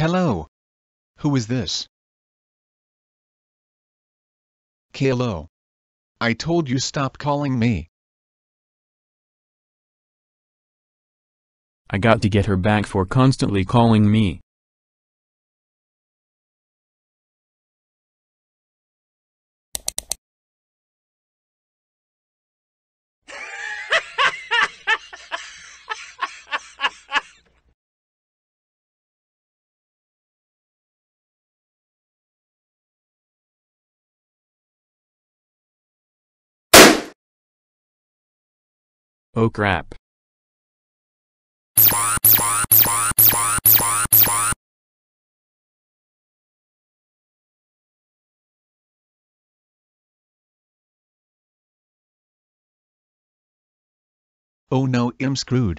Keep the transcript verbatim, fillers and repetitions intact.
Hello. Who is this? Caillou. I told you stop calling me. I got to get her back for constantly calling me. Oh crap. Oh no, I'm screwed.